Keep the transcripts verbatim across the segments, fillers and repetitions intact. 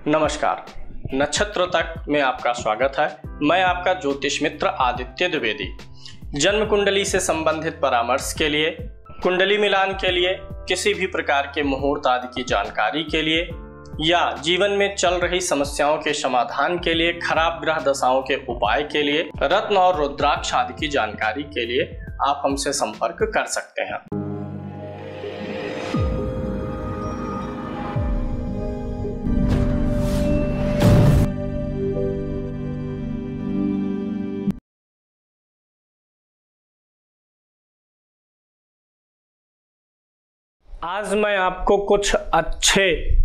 नमस्कार, नक्षत्र तक में आपका स्वागत है। मैं आपका ज्योतिष मित्र आदित्य द्विवेदी। जन्म कुंडली से संबंधित परामर्श के लिए, कुंडली मिलान के लिए, किसी भी प्रकार के मुहूर्त आदि की जानकारी के लिए या जीवन में चल रही समस्याओं के समाधान के लिए, खराब ग्रह दशाओं के उपाय के लिए, रत्न और रुद्राक्ष आदि की जानकारी के लिए आप हमसे संपर्क कर सकते हैं। आज मैं आपको कुछ अच्छे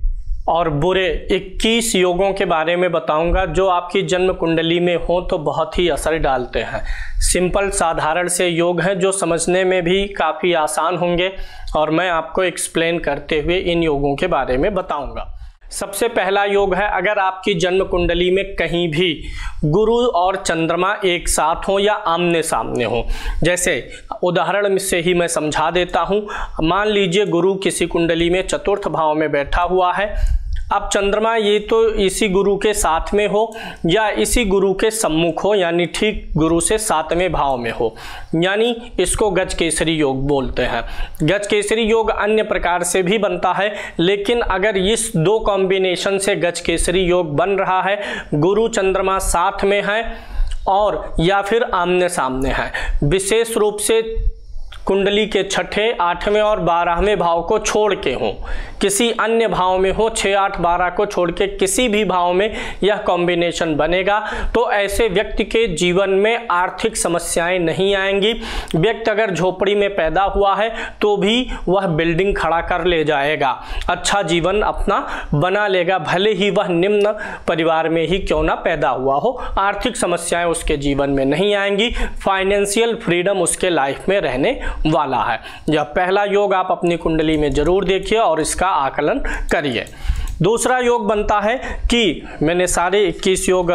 और बुरे इक्कीस योगों के बारे में बताऊंगा जो आपकी जन्म कुंडली में हो तो बहुत ही असर डालते हैं। सिंपल साधारण से योग हैं जो समझने में भी काफ़ी आसान होंगे और मैं आपको एक्सप्लेन करते हुए इन योगों के बारे में बताऊंगा। सबसे पहला योग है, अगर आपकी जन्म कुंडली में कहीं भी गुरु और चंद्रमा एक साथ हो या आमने सामने हो। जैसे उदाहरण से ही मैं समझा देता हूँ। मान लीजिए गुरु किसी कुंडली में चतुर्थ भाव में बैठा हुआ है। अब चंद्रमा ये तो इसी गुरु के साथ में हो या इसी गुरु के सम्मुख हो, यानी ठीक गुरु से सातवें भाव में हो, यानी इसको गज केसरी योग बोलते हैं। गज केसरी योग अन्य प्रकार से भी बनता है, लेकिन अगर इस दो कॉम्बिनेशन से गज केसरी योग बन रहा है, गुरु चंद्रमा साथ में है और या फिर आमने सामने है, विशेष रूप से कुंडली के छठे, आठवें और बारहवें भाव को छोड़ के हो, किसी अन्य भाव में हो, छः आठ बारह को छोड़ के किसी भी भाव में यह कॉम्बिनेशन बनेगा तो ऐसे व्यक्ति के जीवन में आर्थिक समस्याएं नहीं आएंगी। व्यक्ति अगर झोपड़ी में पैदा हुआ है तो भी वह बिल्डिंग खड़ा कर ले जाएगा, अच्छा जीवन अपना बना लेगा, भले ही वह निम्न परिवार में ही क्यों ना पैदा हुआ हो। आर्थिक समस्याएं उसके जीवन में नहीं आएंगी, फाइनेंशियल फ्रीडम उसके लाइफ में रहने वाला है। यह पहला योग आप अपनी कुंडली में जरूर देखिए और इसका आकलन करिए। दूसरा योग बनता है कि मैंने सारे इक्कीस योग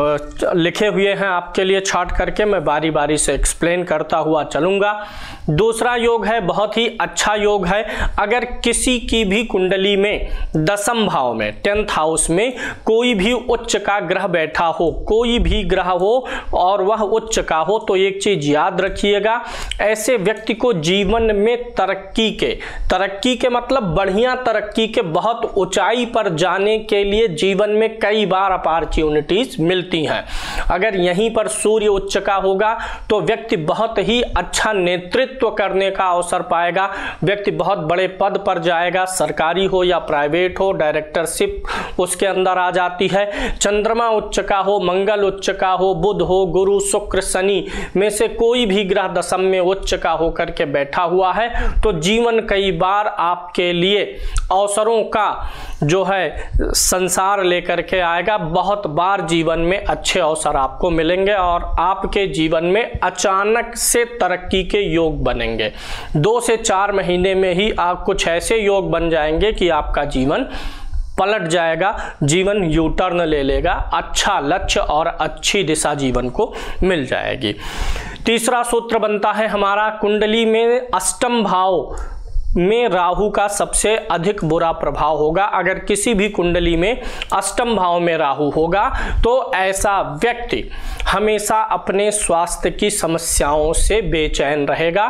लिखे हुए हैं आपके लिए छांट करके, मैं बारी बारी से एक्सप्लेन करता हुआ चलूंगा। दूसरा योग है, बहुत ही अच्छा योग है, अगर किसी की भी कुंडली में दसम भाव में, टेंथ हाउस में कोई भी उच्च का ग्रह बैठा हो, कोई भी ग्रह हो और वह उच्च का हो, तो एक चीज याद रखिएगा, ऐसे व्यक्ति को जीवन में तरक्की के तरक्की के मतलब बढ़िया तरक्की के, बहुत ऊंचाई पर जाने के लिए जीवन में कई बार अपॉर्चुनिटीज मिलती हैं। अगर यहीं पर सूर्य उच्च का होगा तो व्यक्ति बहुत ही अच्छा नेतृत्व करने का अवसर पाएगा, व्यक्ति बहुत बड़े पद पर जाएगा, सरकारी हो या प्राइवेट हो, डायरेक्टरशिप उसके अंदर आ जाती है। चंद्रमा उच्च का हो, मंगल उच्च का हो, बुध हो, गुरु शुक्र शनि में से कोई भी ग्रह दशम में उच्च का होकर के बैठा हुआ है तो जीवन कई बार आपके लिए अवसरों का जो है संसार लेकर के आएगा। बहुत बार जीवन में अच्छे अवसर आपको मिलेंगे और आपके जीवन में अचानक से तरक्की के योग बनेंगे। दो से चार महीने में ही आप कुछ ऐसे योग बन जाएंगे कि आपका जीवन पलट जाएगा, जीवन यू टर्न ले लेगा, अच्छा लक्ष्य और अच्छी दिशा जीवन को मिल जाएगी। तीसरा सूत्र बनता है हमारा, कुंडली में अष्टम भाव में राहु का सबसे अधिक बुरा प्रभाव होगा। अगर किसी भी कुंडली में अष्टम भाव में राहु होगा तो ऐसा व्यक्ति हमेशा अपने स्वास्थ्य की समस्याओं से बेचैन रहेगा।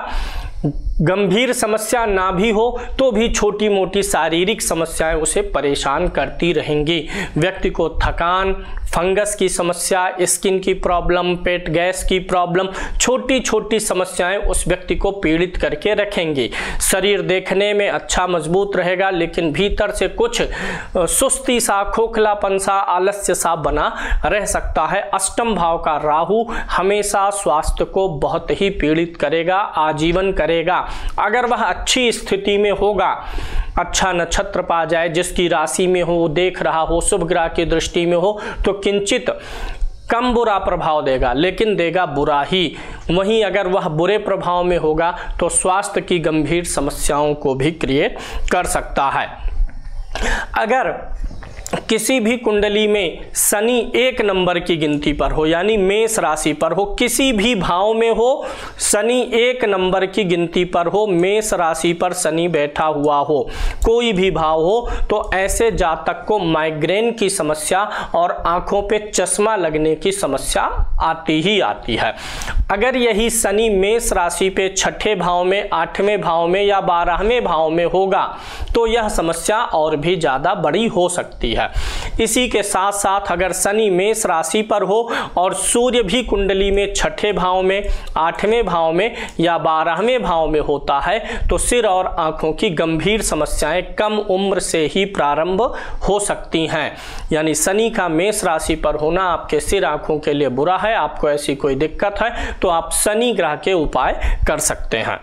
गंभीर समस्या ना भी हो तो भी छोटी मोटी शारीरिक समस्याएं उसे परेशान करती रहेंगी। व्यक्ति को थकान, फंगस की समस्या, स्किन की प्रॉब्लम, पेट गैस की प्रॉब्लम, छोटी छोटी समस्याएं उस व्यक्ति को पीड़ित करके रखेंगी। शरीर देखने में अच्छा मजबूत रहेगा लेकिन भीतर से कुछ सुस्ती सा, खोखलापन सा, आलस्य सा बना रह सकता है। अष्टम भाव का राहु हमेशा स्वास्थ्य को बहुत ही पीड़ित करेगा, आजीवन करेगा। अगर वह अच्छी स्थिति में होगा, अच्छा नक्षत्र पा जाए, जिसकी राशि में हो, देख रहा हो, शुभ ग्रह की दृष्टि में हो तो किंचित कम बुरा प्रभाव देगा, लेकिन देगा बुरा ही। वहीं अगर वह बुरे प्रभाव में होगा तो स्वास्थ्य की गंभीर समस्याओं को भी क्रिएट कर सकता है। अगर किसी भी कुंडली में शनि एक नंबर की गिनती पर हो, यानी मेष राशि पर हो, किसी भी भाव में हो, शनि एक नंबर की गिनती पर हो, मेष राशि पर शनि बैठा हुआ हो, कोई भी भाव हो, तो ऐसे जातक को माइग्रेन की समस्या और आंखों पे चश्मा लगने की समस्या आती ही आती है। अगर यही शनि मेष राशि पे छठे भाव में, आठवें भाव में या बारहवें भाव में होगा तो यह समस्या और भी ज़्यादा बड़ी हो सकती है। इसी के साथ साथ अगर शनि मेष राशि पर हो और सूर्य भी कुंडली में छठे भाव में, आठवें भाव में या बारहवें भाव में होता है तो सिर और आंखों की गंभीर समस्याएं कम उम्र से ही प्रारंभ हो सकती हैं। यानी शनि का मेष राशि पर होना आपके सिर आंखों के लिए बुरा है। आपको ऐसी कोई दिक्कत है तो आप शनि ग्रह के उपाय कर सकते हैं।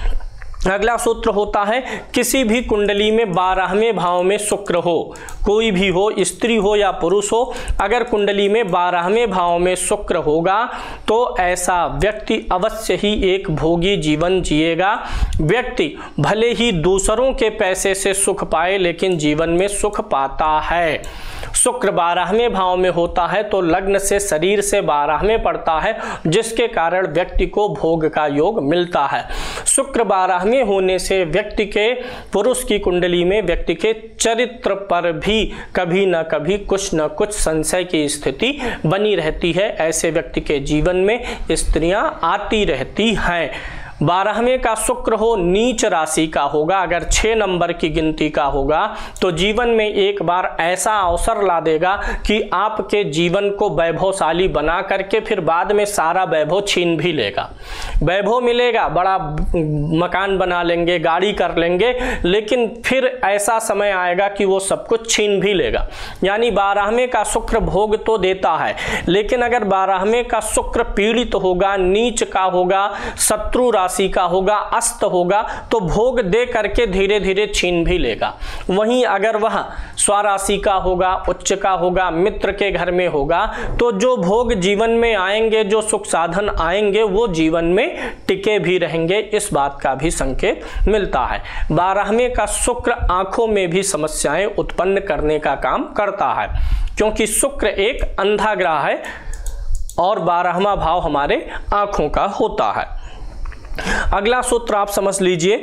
अगला सूत्र होता है, किसी भी कुंडली में बारहवें भाव में शुक्र हो, कोई भी हो, स्त्री हो या पुरुष हो, अगर कुंडली में बारहवें भाव में शुक्र होगा तो ऐसा व्यक्ति अवश्य ही एक भोगी जीवन जिएगा। व्यक्ति भले ही दूसरों के पैसे से सुख पाए लेकिन जीवन में सुख पाता है। शुक्र बारहवें भाव में होता है तो लग्न से शरीर से बारहवें पड़ता है, जिसके कारण व्यक्ति को भोग का योग मिलता है। शुक्र बारहवें होने से व्यक्ति के, पुरुष की कुंडली में व्यक्ति के चरित्र पर भी कभी ना कभी कुछ न कुछ संशय की स्थिति बनी रहती है। ऐसे व्यक्ति के जीवन में स्त्रियां आती रहती हैं। बारहवें का शुक्र हो, नीच राशि का होगा, अगर छः नंबर की गिनती का होगा तो जीवन में एक बार ऐसा अवसर ला देगा कि आपके जीवन को वैभवशाली बना करके फिर बाद में सारा वैभव छीन भी लेगा। वैभव मिलेगा, बड़ा मकान बना लेंगे, गाड़ी कर लेंगे, लेकिन फिर ऐसा समय आएगा कि वो सब कुछ छीन भी लेगा। यानी बारहवें का शुक्र भोग तो देता है, लेकिन अगर बारहवें का शुक्र पीड़ित होगा, नीच का होगा, शत्रु राशि का होगा, अस्त होगा, तो भोग दे करके धीरे धीरे छीन भी लेगा। वहीं अगर वह स्वराशि का होगा, उच्च का होगा, मित्र के घर में होगा, तो जो भोग जीवन में आएंगे, जो सुख साधन आएंगे, वो जीवन में टिके भी रहेंगे। इस बात का भी संकेत मिलता है। बारहवें का शुक्र आंखों में भी समस्याएं उत्पन्न करने का काम करता है, क्योंकि शुक्र एक अंधा ग्रह है और बारहवां भाव हमारे आंखों का होता है। अगला सूत्र आप समझ लीजिए,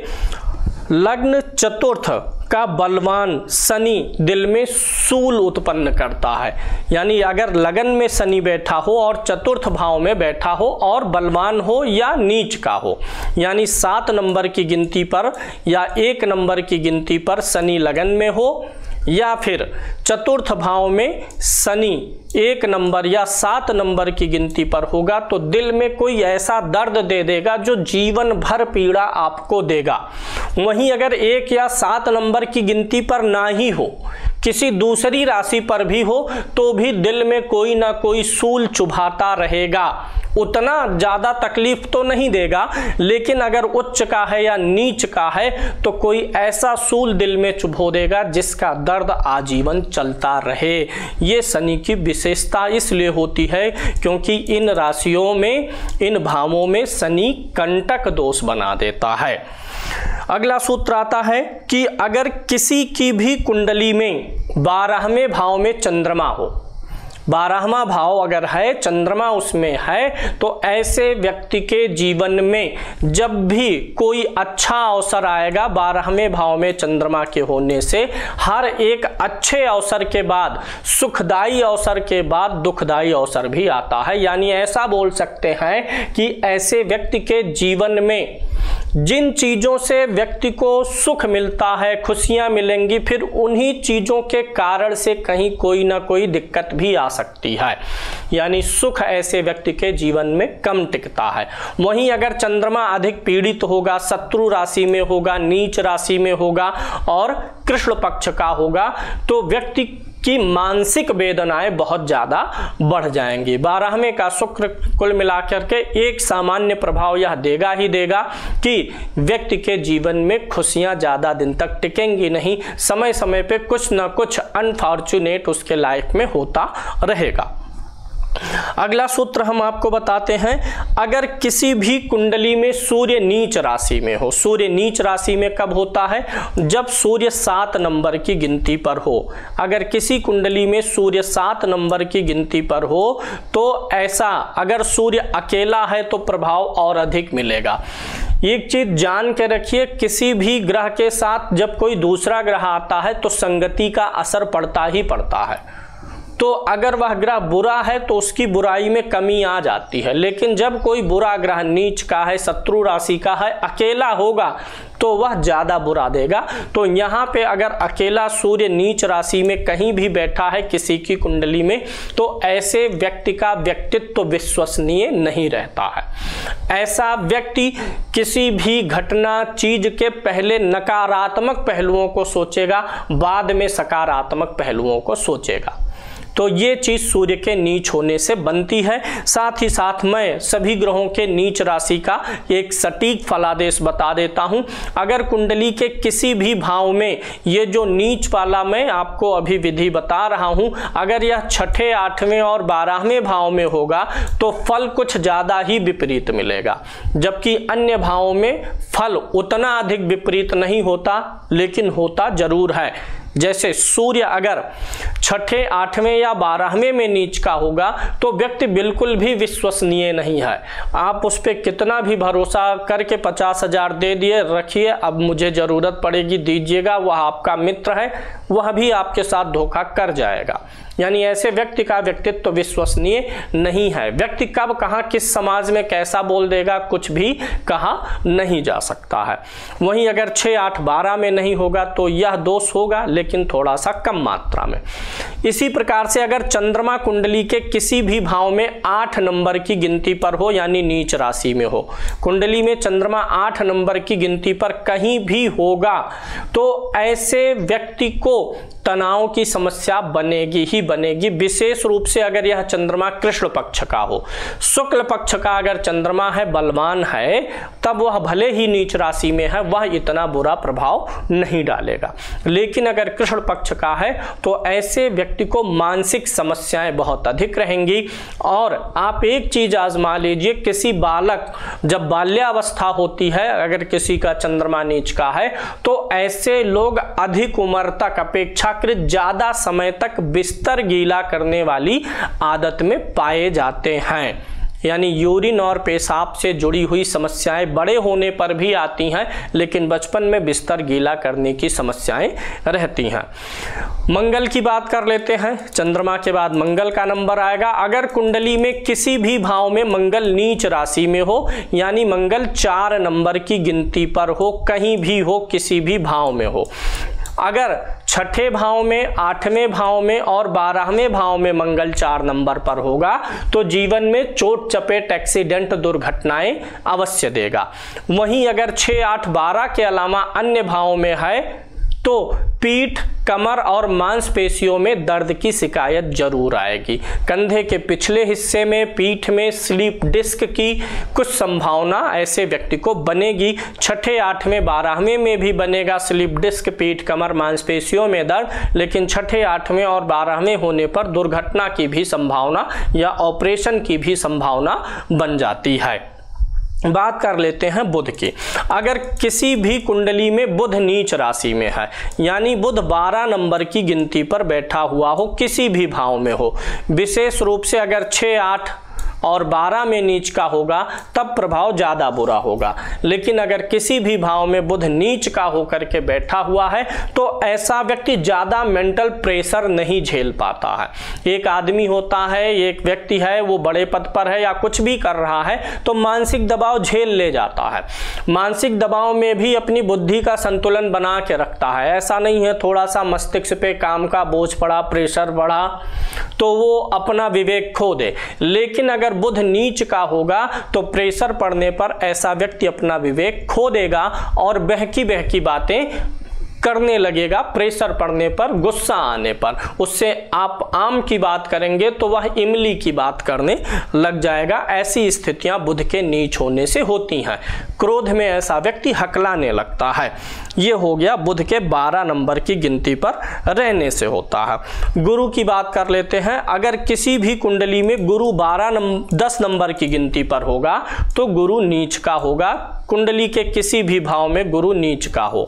लग्न चतुर्थ का बलवान शनि दिल में सूल उत्पन्न करता है। यानी अगर लगन में शनि बैठा हो और चतुर्थ भाव में बैठा हो और बलवान हो या नीच का हो, यानी सात नंबर की गिनती पर या एक नंबर की गिनती पर शनि लगन में हो, या फिर चतुर्थ भाव में शनि एक नंबर या सात नंबर की गिनती पर होगा, तो दिल में कोई ऐसा दर्द दे देगा जो जीवन भर पीड़ा आपको देगा। वहीं अगर एक या सात नंबर की गिनती पर ना ही हो, किसी दूसरी राशि पर भी हो, तो भी दिल में कोई ना कोई सूल चुभाता रहेगा। उतना ज़्यादा तकलीफ तो नहीं देगा, लेकिन अगर उच्च का है या नीच का है तो कोई ऐसा सूल दिल में चुभो देगा जिसका दर्द आजीवन चलता रहे। ये शनि की विशेषता इसलिए होती है क्योंकि इन राशियों में, इन भावों में शनि कंटक दोष बना देता है। अगला सूत्र आता है कि अगर किसी की भी कुंडली में बारहवें भाव में चंद्रमा हो, बारहवां भाव अगर है, चंद्रमा उसमें है, तो ऐसे व्यक्ति के जीवन में जब भी कोई अच्छा अवसर आएगा, बारहवें भाव में चंद्रमा के होने से हर एक अच्छे अवसर के बाद, सुखदायी अवसर के बाद दुखदायी अवसर भी आता है। यानी ऐसा बोल सकते हैं कि ऐसे व्यक्ति के जीवन में जिन चीज़ों से व्यक्ति को सुख मिलता है, खुशियां मिलेंगी, फिर उन्हीं चीज़ों के कारण से कहीं कोई ना कोई दिक्कत भी आ सकती है। यानी सुख ऐसे व्यक्ति के जीवन में कम टिकता है। वहीं अगर चंद्रमा अधिक पीड़ित होगा, शत्रु राशि में होगा, नीच राशि में होगा और कृष्ण पक्ष का होगा, तो व्यक्ति की मानसिक वेदनाएं बहुत ज़्यादा बढ़ जाएंगी। बारहवें का शुक्र कुल मिलाकर के एक सामान्य प्रभाव यह देगा ही देगा कि व्यक्ति के जीवन में खुशियां ज़्यादा दिन तक टिकेंगी नहीं, समय समय पे कुछ ना कुछ अनफॉर्चुनेट उसके लाइफ में होता रहेगा। अगला सूत्र हम आपको बताते हैं, अगर किसी भी कुंडली में सूर्य नीच राशि में हो, सूर्य नीच राशि में कब होता है? जब सूर्य सात नंबर की गिनती पर हो। अगर किसी कुंडली में सूर्य सात नंबर की गिनती पर हो तो ऐसा, अगर सूर्य अकेला है तो प्रभाव और अधिक मिलेगा। एक चीज जान के रखिए, किसी भी ग्रह के साथ जब कोई दूसरा ग्रह आता है तो संगति का असर पड़ता ही पड़ता है। तो अगर वह ग्रह बुरा है तो उसकी बुराई में कमी आ जाती है, लेकिन जब कोई बुरा ग्रह नीच का है, शत्रु राशि का है, अकेला होगा तो वह ज्यादा बुरा देगा। तो यहाँ पे अगर अकेला सूर्य नीच राशि में कहीं भी बैठा है किसी की कुंडली में, तो ऐसे व्यक्ति का व्यक्तित्व तो विश्वसनीय नहीं रहता है। ऐसा व्यक्ति किसी भी घटना चीज के पहले नकारात्मक पहलुओं को सोचेगा, बाद में सकारात्मक पहलुओं को सोचेगा। तो ये चीज सूर्य के नीच होने से बनती है। साथ ही साथ मैं सभी ग्रहों के नीच राशि का एक सटीक फलादेश बता देता हूं। अगर कुंडली के किसी भी भाव में ये जो नीच वाला मैं आपको अभी विधि बता रहा हूं, अगर यह छठे, आठवें और बारहवें भाव में होगा तो फल कुछ ज्यादा ही विपरीत मिलेगा, जबकि अन्य भावों में फल उतना अधिक विपरीत नहीं होता, लेकिन होता जरूर है। जैसे सूर्य अगर छठे, आठवें या बारहवें में नीच का होगा तो व्यक्ति बिल्कुल भी विश्वसनीय नहीं है। आप उस पर कितना भी भरोसा करके पचास हजार दे दिए, रखिए, अब मुझे जरूरत पड़ेगी दीजिएगा, वह आपका मित्र है, वह भी आपके साथ धोखा कर जाएगा। यानी ऐसे व्यक्ति का व्यक्तित्व तो विश्वसनीय नहीं है। व्यक्ति कब कहाँ किस समाज में कैसा बोल देगा कुछ भी कहा नहीं जा सकता है। वहीं अगर छः, आठ, बारह में नहीं होगा तो यह दोष होगा, लेकिन थोड़ा सा कम मात्रा में। इसी प्रकार से अगर चंद्रमा कुंडली के किसी भी भाव में आठ नंबर की गिनती पर हो, यानी नीच राशि में हो, कुंडली में चंद्रमा आठ नंबर की गिनती पर कहीं भी होगा तो ऐसे व्यक्ति को तनाव की समस्या बनेगी ही बनेगी। विशेष रूप से अगर यह चंद्रमा कृष्ण पक्ष का हो, शुक्ल पक्ष का अगर चंद्रमा है, बलवान है, तब वह भले ही नीच राशि में है, वह इतना बुरा प्रभाव नहीं डालेगा। लेकिन अगर कृष्ण पक्ष का है तो ऐसे व्यक्ति को मानसिक समस्याएं बहुत अधिक रहेंगी। और आप एक चीज आजमा लीजिए, किसी बालक जब बाल्यावस्था होती है, अगर किसी का चंद्रमा नीच का है, तो ऐसे लोग अधिक उम्र तक, अपेक्षाकृत ज्यादा समय तक बिस्तर गीला करने वाली आदत में पाए जाते हैं। यानी यूरिन और पेशाब से जुड़ी हुई समस्याएं बड़े होने पर भी आती हैं, लेकिन बचपन में बिस्तर गीला करने की समस्याएं रहती हैं। मंगल की बात कर लेते हैं। चंद्रमा के बाद मंगल का नंबर आएगा। अगर कुंडली में किसी भी भाव में मंगल नीच राशि में हो, यानी मंगल चार नंबर की गिनती पर हो, कहीं भी हो, किसी भी भाव में हो, अगर छठे भाव में, आठवें भाव में और बारहवें भाव में मंगल चार नंबर पर होगा तो जीवन में चोट चपेट, एक्सीडेंट, दुर्घटनाएं अवश्य देगा। वहीं अगर छः, आठ, बारह के अलावा अन्य भाव में है तो पीठ, कमर और मांसपेशियों में दर्द की शिकायत जरूर आएगी। कंधे के पिछले हिस्से में, पीठ में स्लीप डिस्क की कुछ संभावना ऐसे व्यक्ति को बनेगी। छठे, आठवें, बारहवें में भी बनेगा स्लीप डिस्क, पीठ, कमर, मांसपेशियों में दर्द, लेकिन छठे, आठवें और बारहवें होने पर दुर्घटना की भी संभावना या ऑपरेशन की भी संभावना बन जाती है। बात कर लेते हैं बुध की। अगर किसी भी कुंडली में बुध नीच राशि में है, यानी बुध बारह नंबर की गिनती पर बैठा हुआ हो, किसी भी भाव में हो, विशेष रूप से अगर छः, आठ और बारह में नीच का होगा तब प्रभाव ज़्यादा बुरा होगा। लेकिन अगर किसी भी भाव में बुध नीच का होकर के बैठा हुआ है तो ऐसा व्यक्ति ज़्यादा मेंटल प्रेशर नहीं झेल पाता है। एक आदमी होता है, एक व्यक्ति है, वो बड़े पद पर है या कुछ भी कर रहा है तो मानसिक दबाव झेल ले जाता है। मानसिक दबाव में भी अपनी बुद्धि का संतुलन बना के रखता है। ऐसा नहीं है थोड़ा सा मस्तिष्क पे काम का बोझ पड़ा, प्रेशर बढ़ा तो वो अपना विवेक खो दे। लेकिन अगर बुध नीच का होगा तो प्रेशर पड़ने पर ऐसा व्यक्ति अपना विवेक खो देगा और बहकी बहकी बातें करने लगेगा प्रेशर पड़ने पर, गुस्सा आने पर। उससे आप आम की बात करेंगे तो वह इमली की बात करने लग जाएगा। ऐसी स्थितियां बुध के नीच होने से होती हैं। क्रोध में ऐसा व्यक्ति हकलाने लगता है। ये हो गया बुध के बारह नंबर की गिनती पर रहने से होता है। गुरु की बात कर लेते हैं। अगर किसी भी कुंडली में गुरु बारह नंबर दस नंबर की गिनती पर होगा तो गुरु नीच का होगा। कुंडली के किसी भी भाव में गुरु नीच का हो,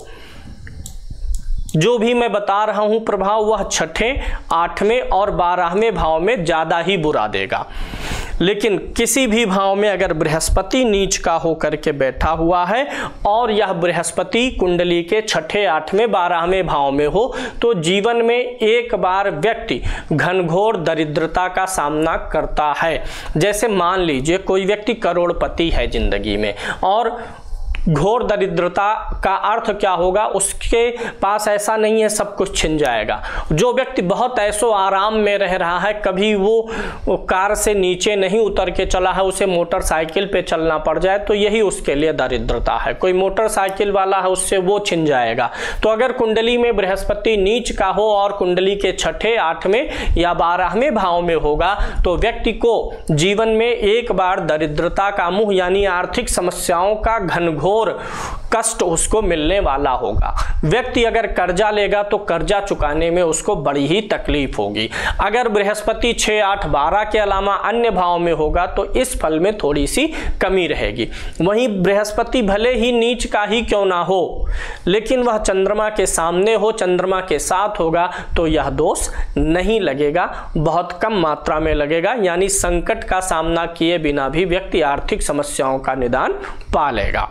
जो भी मैं बता रहा हूं प्रभाव वह छठे, आठवें और बारहवें भाव में ज्यादा ही बुरा देगा। लेकिन किसी भी भाव में अगर बृहस्पति नीच का होकर के बैठा हुआ है और यह बृहस्पति कुंडली के छठे, आठवें, बारहवें भाव में हो तो जीवन में एक बार व्यक्ति घनघोर दरिद्रता का सामना करता है। जैसे मान लीजिए कोई व्यक्ति करोड़पति है जिंदगी में, और घोर दरिद्रता का अर्थ क्या होगा, उसके पास ऐसा नहीं है सब कुछ छिन जाएगा। जो व्यक्ति बहुत ऐसो आराम में रह रहा है, कभी वो कार से नीचे नहीं उतर के चला है, उसे मोटरसाइकिल पे चलना पड़ जाए तो यही उसके लिए दरिद्रता है। कोई मोटरसाइकिल वाला है, उससे वो छिन जाएगा। तो अगर कुंडली में बृहस्पति नीच का हो और कुंडली के छठे, आठवें या बारहवें भाव में होगा तो व्यक्ति को जीवन में एक बार दरिद्रता का मुंह यानी आर्थिक समस्याओं का घनघोर और कष्ट उसको मिलने वाला होगा। व्यक्ति अगर कर्जा लेगा तो कर्जा चुकाने में उसको बड़ी ही तकलीफ होगी। अगर बृहस्पति छह, आठ, बारह के अलावा अन्य भाव में होगा तो इस फल में थोड़ी सी कमी रहेगी। वहीं बृहस्पति भले ही नीच का ही क्यों ना हो, लेकिन वह चंद्रमा के सामने हो, चंद्रमा के साथ होगा तो यह दोष नहीं लगेगा, बहुत कम मात्रा में लगेगा। यानी संकट का सामना किए बिना भी व्यक्ति आर्थिक समस्याओं का निदान पा लेगा।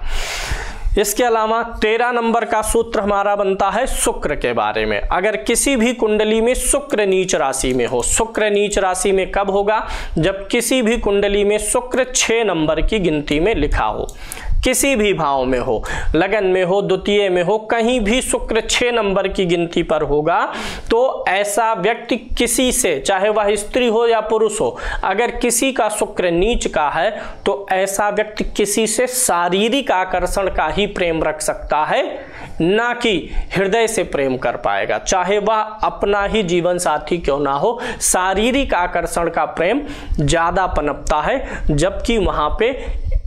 इसके अलावा तेरह नंबर का सूत्र हमारा बनता है शुक्र के बारे में। अगर किसी भी कुंडली में शुक्र नीच राशि में हो, शुक्र नीच राशि में कब होगा, जब किसी भी कुंडली में शुक्र छह नंबर की गिनती में लिखा हो, किसी भी भाव में हो, लगन में हो, द्वितीय में हो, कहीं भी शुक्र छह नंबर की गिनती पर होगा तो ऐसा व्यक्ति किसी से, चाहे वह स्त्री हो या पुरुष हो, अगर किसी का शुक्र नीच का है तो ऐसा व्यक्ति किसी से शारीरिक आकर्षण का ही प्रेम रख सकता है, ना कि हृदय से प्रेम कर पाएगा। चाहे वह अपना ही जीवन साथी क्यों ना हो, शारीरिक आकर्षण का प्रेम ज्यादा पनपता है, जबकि वहां पे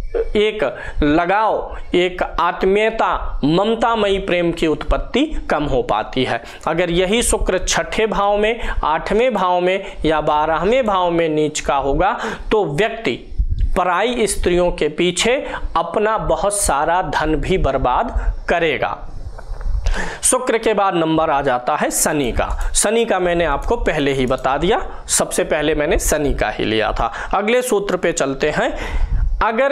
एक लगाव, एक आत्मीयता, ममतामयी प्रेम की उत्पत्ति कम हो पाती है। अगर यही शुक्र छठे भाव में, आठवें भाव में या बारहवें भाव में नीच का होगा तो व्यक्ति पराई स्त्रियों के पीछे अपना बहुत सारा धन भी बर्बाद करेगा। शुक्र के बाद नंबर आ जाता है शनि का। शनि का मैंने आपको पहले ही बता दिया, सबसे पहले मैंने शनि का ही लिया था। अगले सूत्र पे चलते हैं। अगर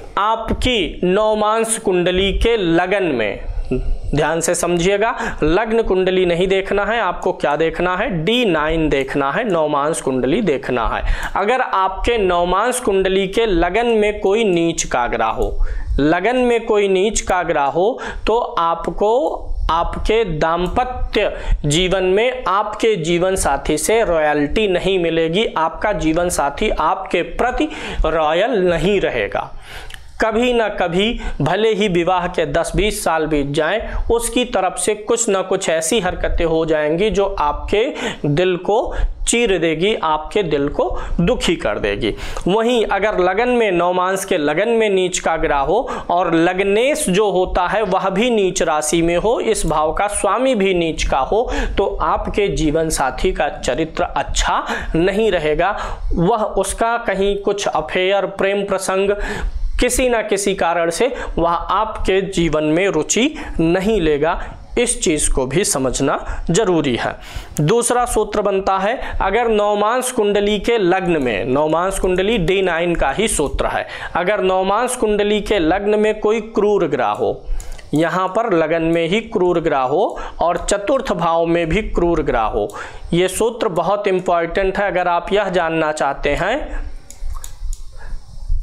आपकी नवमांश कुंडली के लगन में, ध्यान से समझिएगा, लग्न कुंडली नहीं देखना है आपको, क्या देखना है, डी नाइन देखना है, नवमांश कुंडली देखना है। अगर आपके नवमांश कुंडली के लगन में कोई नीच का ग्रह हो, लगन में कोई नीच का ग्रह हो तो आपको आपके दाम्पत्य जीवन में आपके जीवन साथी से रॉयल्टी नहीं मिलेगी। आपका जीवन साथी आपके प्रति रॉयल नहीं रहेगा। कभी ना कभी भले ही विवाह के दस बीस साल बीत जाएं, उसकी तरफ से कुछ ना कुछ ऐसी हरकतें हो जाएंगी जो आपके दिल को चीर देगी, आपके दिल को दुखी कर देगी। वहीं अगर लगन में, नवमांश के लगन में नीच का ग्रह हो और लग्नेश जो होता है वह भी नीच राशि में हो, इस भाव का स्वामी भी नीच का हो, तो आपके जीवन साथी का चरित्र अच्छा नहीं रहेगा। वह उसका कहीं कुछ अफेयर, प्रेम प्रसंग, किसी ना किसी कारण से वह आपके जीवन में रुचि नहीं लेगा। इस चीज को भी समझना जरूरी है। दूसरा सूत्र बनता है, अगर नवमांश कुंडली के लग्न में, नवमांश कुंडली डी नाइन का ही सूत्र है, अगर नवमांश कुंडली के लग्न में कोई क्रूर ग्रह हो, यहाँ पर लगन में ही क्रूर ग्रह हो और चतुर्थ भाव में भी क्रूर ग्रह हो, ये सूत्र बहुत इंपॉर्टेंट है। अगर आप यह जानना चाहते हैं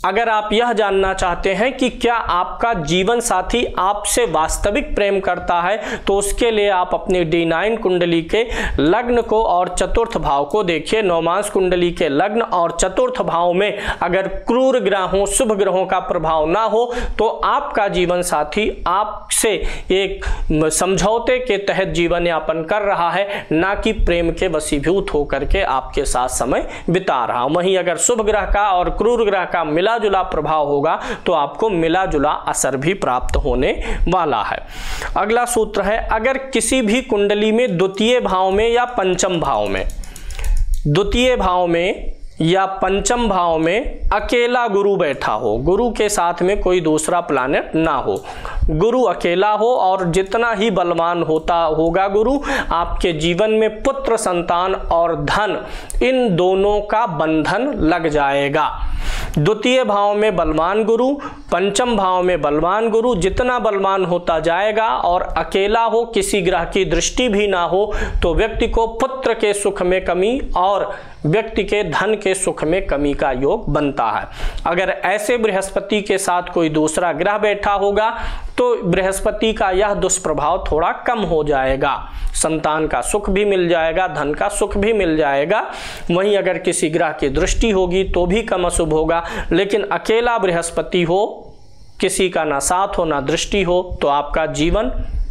अगर आप यह जानना चाहते हैं कि क्या आपका जीवन साथी आपसे वास्तविक प्रेम करता है, तो उसके लिए आप अपनी डी नाइन कुंडली के लग्न को और चतुर्थ भाव को देखिए। नवमांश कुंडली के लग्न और चतुर्थ भाव में अगर क्रूर ग्रहों, शुभ ग्रहों का प्रभाव ना हो तो आपका जीवन साथी आपसे एक समझौते के तहत जीवन यापन कर रहा है, ना कि प्रेम के वशीभूत होकर के आपके साथ समय बिता रहा। वहीं अगर शुभ ग्रह का और क्रूर ग्रह का मिला जुला प्रभाव होगा तो आपको मिला जुला असर भी प्राप्त होने वाला है। अगला सूत्र है, अगर किसी भी कुंडली में द्वितीय भाव में या पंचम भाव में द्वितीय भाव में या पंचम भाव में अकेला गुरु बैठा हो, गुरु के साथ में कोई दूसरा प्लैनेट ना हो, गुरु अकेला हो और जितना ही बलवान होता होगा गुरु, आपके जीवन में पुत्र, संतान और धन, इन दोनों का बंधन लग जाएगा। द्वितीय भाव में बलवान गुरु, पंचम भाव में बलवान गुरु, जितना बलवान होता जाएगा और अकेला हो, किसी ग्रह की दृष्टि भी ना हो, तो व्यक्ति को पुत्र के सुख में कमी और व्यक्ति के धन के सुख में कमी का योग बनता है। अगर ऐसे बृहस्पति के साथ कोई दूसरा ग्रह बैठा होगा तो बृहस्पति का यह दुष्प्रभाव थोड़ा कम हो जाएगा, संतान का सुख भी मिल जाएगा, धन का सुख भी मिल जाएगा। वहीं अगर किसी ग्रह की दृष्टि होगी तो भी कम अशुभ होगा, लेकिन अकेला बृहस्पति हो, किसी का ना साथ हो ना दृष्टि हो, तो आपका जीवन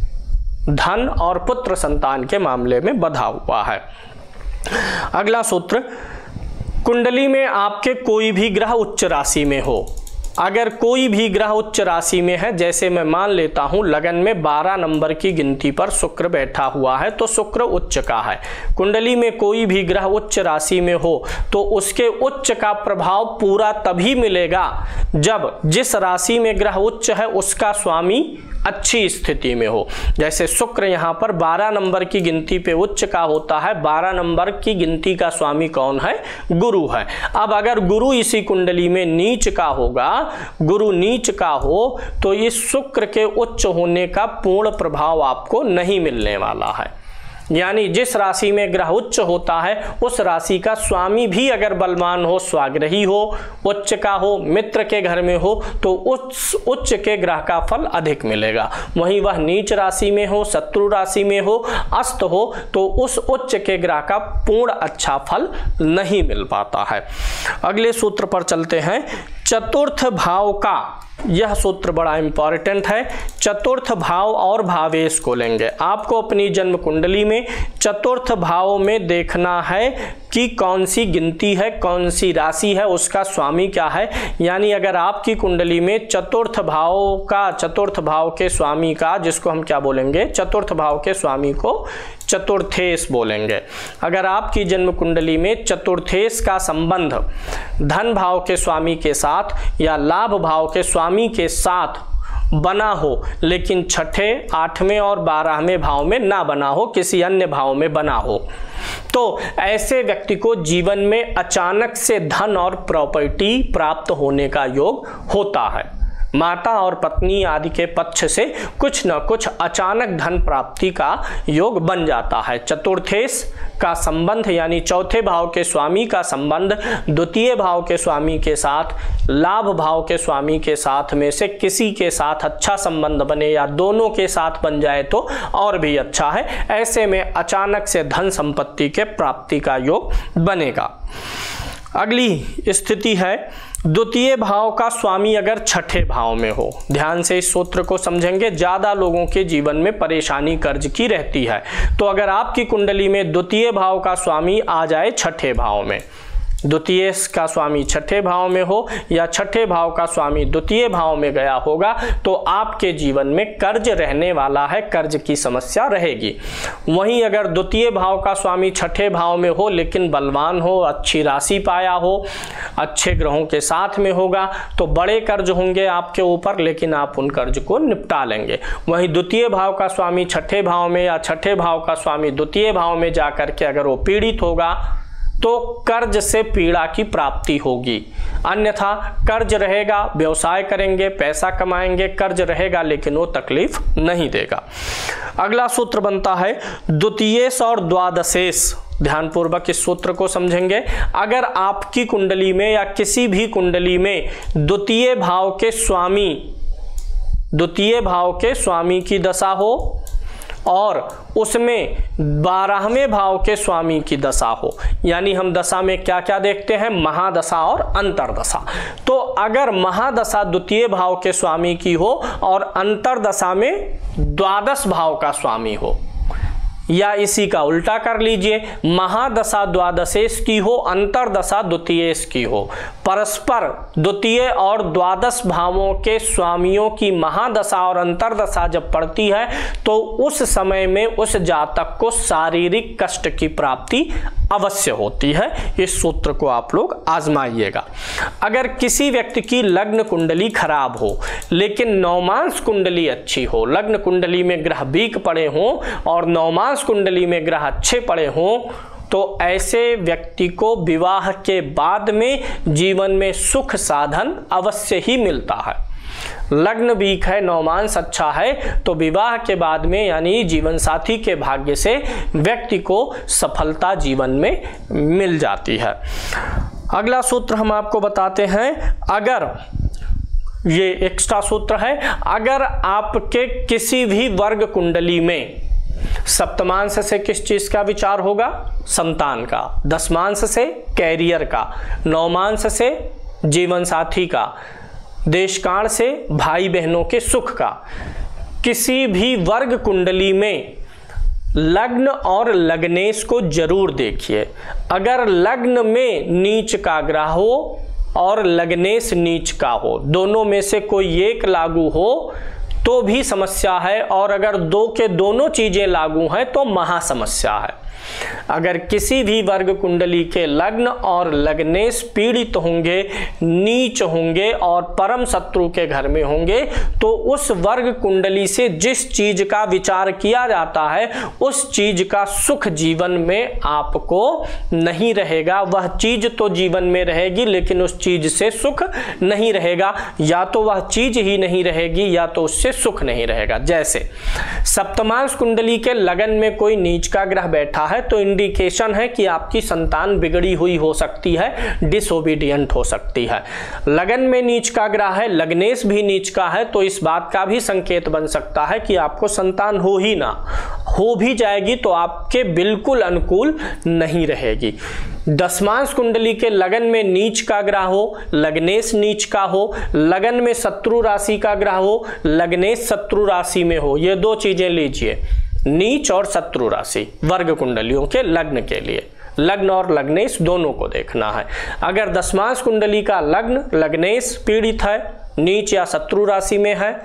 धन और पुत्र संतान के मामले में बधा हुआ है। अगला सूत्र, कुंडली में आपके कोई भी ग्रह उच्च राशि में हो, अगर कोई भी ग्रह उच्च राशि में है, जैसे मैं मान लेता हूं लगन में बारह नंबर की गिनती पर शुक्र बैठा हुआ है, तो शुक्र उच्च का है। कुंडली में कोई भी ग्रह उच्च राशि में हो तो उसके उच्च का प्रभाव पूरा तभी मिलेगा जब जिस राशि में ग्रह उच्च है उसका स्वामी अच्छी स्थिति में हो। जैसे शुक्र यहाँ पर बारह नंबर की गिनती पे उच्च का होता है, बारह नंबर की गिनती का स्वामी कौन है? गुरु है। अब अगर गुरु इसी कुंडली में नीच का होगा, गुरु नीच का हो, तो इस शुक्र के उच्च होने का पूर्ण प्रभाव आपको नहीं मिलने वाला है। यानी जिस राशि में ग्रह उच्च होता है उस राशि का स्वामी भी अगर बलवान हो, स्वाग्रही हो, उच्च का हो, मित्र के घर में हो, तो उस उच्च के ग्रह का फल अधिक मिलेगा। वहीं वह नीच राशि में हो, शत्रु राशि में हो, अस्त हो, तो उस उच्च के ग्रह का पूर्ण अच्छा फल नहीं मिल पाता है। अगले सूत्र पर चलते हैं। चतुर्थ भाव का यह सूत्र बड़ा इंपॉर्टेंट है। चतुर्थ भाव और भावेश को लेंगे। आपको अपनी जन्म कुंडली में चतुर्थ भाव में देखना है कि कौन सी गिनती है, कौन सी राशि है, उसका स्वामी क्या है। यानी अगर आपकी कुंडली में चतुर्थ भाव का, चतुर्थ भाव के स्वामी का, जिसको हम क्या बोलेंगे, चतुर्थ भाव के स्वामी को चतुर्थेश बोलेंगे। अगर आपकी जन्म कुंडली में चतुर्थेश का संबंध धन भाव के स्वामी के साथ या लाभ भाव के स्वामी के साथ बना हो, लेकिन छठे, आठवें और बारहवें भाव में ना बना हो, किसी अन्य भाव में बना हो, तो ऐसे व्यक्ति को जीवन में अचानक से धन और प्रॉपर्टी प्राप्त होने का योग होता है। माता और पत्नी आदि के पक्ष से कुछ न कुछ अचानक धन प्राप्ति का योग बन जाता है। चतुर्थेश का संबंध यानी चौथे भाव के स्वामी का संबंध द्वितीय भाव के स्वामी के साथ, लाभ भाव के स्वामी के साथ में से किसी के साथ अच्छा संबंध बने या दोनों के साथ बन जाए तो और भी अच्छा है। ऐसे में अचानक से धन संपत्ति के प्राप्ति का योग बनेगा। अगली स्थिति है द्वितीय भाव का स्वामी अगर छठे भाव में हो। ध्यान से इस सूत्र को समझेंगे, ज्यादा लोगों के जीवन में परेशानी कर्ज की रहती है। तो अगर आपकी कुंडली में द्वितीय भाव का स्वामी आ जाए छठे भाव में, द्वितीय का स्वामी छठे भाव में हो या छठे भाव का स्वामी द्वितीय भाव में गया होगा, तो आपके जीवन में कर्ज रहने वाला है, कर्ज की समस्या रहेगी। वहीं अगर द्वितीय भाव का स्वामी छठे भाव में हो लेकिन बलवान हो, अच्छी राशि पाया हो, अच्छे ग्रहों के साथ में होगा, तो बड़े कर्ज होंगे आपके ऊपर, लेकिन आप उन कर्ज को निपटा लेंगे। वहीं द्वितीय भाव का स्वामी छठे भाव में या छठे भाव का स्वामी द्वितीय भाव में जाकर के अगर वो पीड़ित होगा तो कर्ज से पीड़ा की प्राप्ति होगी। अन्यथा कर्ज रहेगा, व्यवसाय करेंगे, पैसा कमाएंगे, कर्ज रहेगा लेकिन वो तकलीफ नहीं देगा। अगला सूत्र बनता है द्वितीयेश और द्वादशेश ध्यानपूर्वक इस सूत्र को समझेंगे। अगर आपकी कुंडली में या किसी भी कुंडली में द्वितीय भाव के स्वामी द्वितीय भाव के स्वामी की दशा हो और उसमें बारहवें भाव के स्वामी की दशा हो, यानी हम दशा में क्या क्या देखते हैं, महादशा और अंतरदशा। तो अगर महादशा द्वितीय भाव के स्वामी की हो और अंतरदशा में द्वादश भाव का स्वामी हो, या इसी का उल्टा कर लीजिए, महादशा द्वादशेश की हो, अंतरदशा द्वितीयेश की हो, परस्पर द्वितीय और द्वादश भावों के स्वामियों की महादशा और अंतरदशा जब पड़ती है तो उस समय में उस जातक को शारीरिक कष्ट की प्राप्ति अवश्य होती है। इस सूत्र को आप लोग आजमाइएगा। अगर किसी व्यक्ति की लग्न कुंडली खराब हो लेकिन नवमांश कुंडली अच्छी हो, लग्न कुंडली में ग्रह वीक पड़े हों और नवमांश कुंडली में ग्रह अच्छे पड़े हों, तो ऐसे व्यक्ति को विवाह के बाद में जीवन में सुख साधन अवश्य ही मिलता है। लग्न वीक है, नवमांश अच्छा है, तो विवाह के बाद में यानी जीवन साथी के भाग्य से व्यक्ति को सफलता जीवन में मिल जाती है। अगला सूत्र हम आपको बताते हैं। अगर ये एक्स्ट्रा सूत्र है, अगर आपके किसी भी वर्ग कुंडली में सप्तमांश से किस चीज का विचार होगा, संतान का, दसमांश से कैरियर का, नवमांश से जीवन साथी का, देशकाल से भाई बहनों के सुख का, किसी भी वर्ग कुंडली में लग्न और लग्नेश को जरूर देखिए। अगर लग्न में नीच का ग्रह हो और लग्नेश नीच का हो, दोनों में से कोई एक लागू हो तो भी समस्या है, और अगर दो के दोनों चीजें लागू हैं तो महा समस्या है। अगर किसी भी वर्ग कुंडली के लग्न और लग्नेश पीड़ित होंगे, नीच होंगे और परम शत्रु के घर में होंगे, तो उस वर्ग कुंडली से जिस चीज का विचार किया जाता है उस चीज का सुख जीवन में आपको नहीं रहेगा। वह चीज तो जीवन में रहेगी लेकिन उस चीज से सुख नहीं रहेगा, या तो वह चीज ही नहीं रहेगी या तो उससे सुख नहीं रहेगा। जैसे सप्तमांश कुंडली के लगन में कोई नीच का ग्रह बैठा है तो इंडिकेशन है कि आपकी संतान बिगड़ी हुई हो सकती है, डिसोबीडियंट हो सकती है। लगन में नीच का ग्रह है, लग्नेश भी नीच का है, तो इस बात का भी संकेत बन सकता है कि आपको संतान हो ही ना, हो भी जाएगी तो आपके बिल्कुल अनुकूल नहीं रहेगी। दसमांश कुंडली के लगन में नीच का ग्रह हो, लग्नेश नीच का हो, लगन में शत्रु राशि का ग्रह हो, लग्नेश शत्रु राशि में हो, ये दो चीजें लीजिए, नीच और शत्रु राशि वर्ग कुंडलियों के लग्न के लिए, लग्न और लग्नेश दोनों को देखना है। अगर दसमांश कुंडली का लग्न लग्नेश पीड़ित है, नीच या शत्रु राशि में है,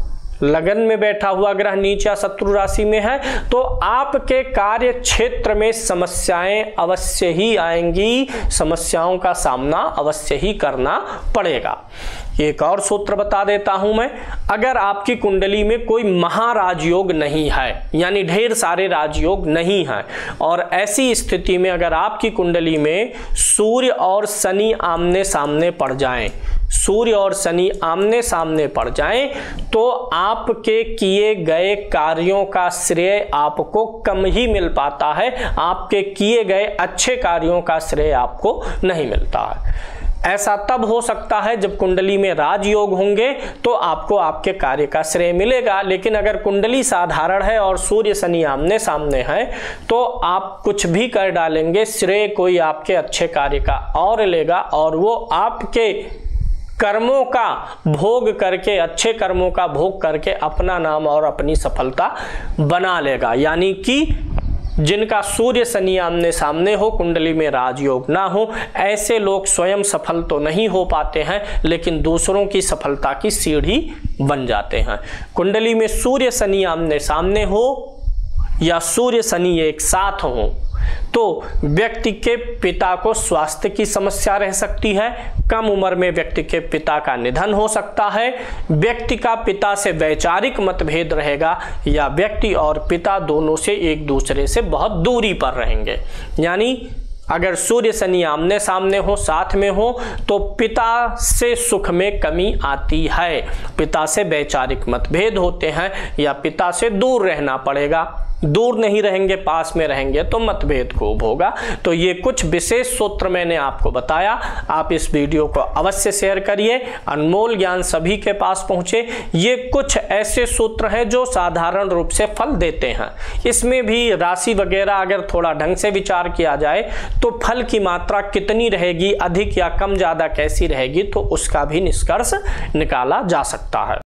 लगन में बैठा हुआ ग्रह नीच या शत्रु राशि में है, तो आपके कार्य क्षेत्र में समस्याएं अवश्य ही आएंगी, समस्याओं का सामना अवश्य ही करना पड़ेगा। एक और सूत्र बता देता हूं मैं। अगर आपकी कुंडली में कोई महाराजयोग नहीं है, यानी ढेर सारे राजयोग नहीं है, और ऐसी स्थिति में अगर आपकी कुंडली में सूर्य और शनि आमने सामने पड़ जाएं, सूर्य और शनि आमने सामने पड़ जाएं, तो आपके किए गए कार्यों का श्रेय आपको कम ही मिल पाता है, आपके किए गए अच्छे कार्यों का श्रेय आपको नहीं मिलता है। ऐसा तब हो सकता है जब कुंडली में राजयोग होंगे तो आपको आपके कार्य का श्रेय मिलेगा, लेकिन अगर कुंडली साधारण है और सूर्य शनि आमने सामने है तो आप कुछ भी कर डालेंगे, श्रेय कोई आपके अच्छे कार्य का और लेगा, और वो आपके कर्मों का भोग करके, अच्छे कर्मों का भोग करके अपना नाम और अपनी सफलता बना लेगा। यानी कि जिनका सूर्य शनि आमने सामने हो, कुंडली में राजयोग ना हो, ऐसे लोग स्वयं सफल तो नहीं हो पाते हैं लेकिन दूसरों की सफलता की सीढ़ी बन जाते हैं। कुंडली में सूर्य शनि आमने सामने हो या सूर्य शनि एक साथ हो तो व्यक्ति के पिता को स्वास्थ्य की समस्या रह सकती है, कम उम्र में व्यक्ति के पिता का निधन हो सकता है, व्यक्ति का पिता से वैचारिक मतभेद रहेगा, या व्यक्ति और पिता दोनों से एक दूसरे से बहुत दूरी पर रहेंगे। यानी अगर सूर्य शनि आमने सामने हो, साथ में हो, तो पिता से सुख में कमी आती है, पिता से वैचारिक मतभेद होते हैं या पिता से दूर रहना पड़ेगा। दूर नहीं रहेंगे, पास में रहेंगे तो मतभेद खूब होगा। तो ये कुछ विशेष सूत्र मैंने आपको बताया। आप इस वीडियो को अवश्य शेयर करिए, अनमोल ज्ञान सभी के पास पहुंचे। ये कुछ ऐसे सूत्र हैं जो साधारण रूप से फल देते हैं। इसमें भी राशि वगैरह अगर थोड़ा ढंग से विचार किया जाए तो फल की मात्रा कितनी रहेगी, अधिक या कम ज्यादा कैसी रहेगी, तो उसका भी निष्कर्ष निकाला जा सकता है।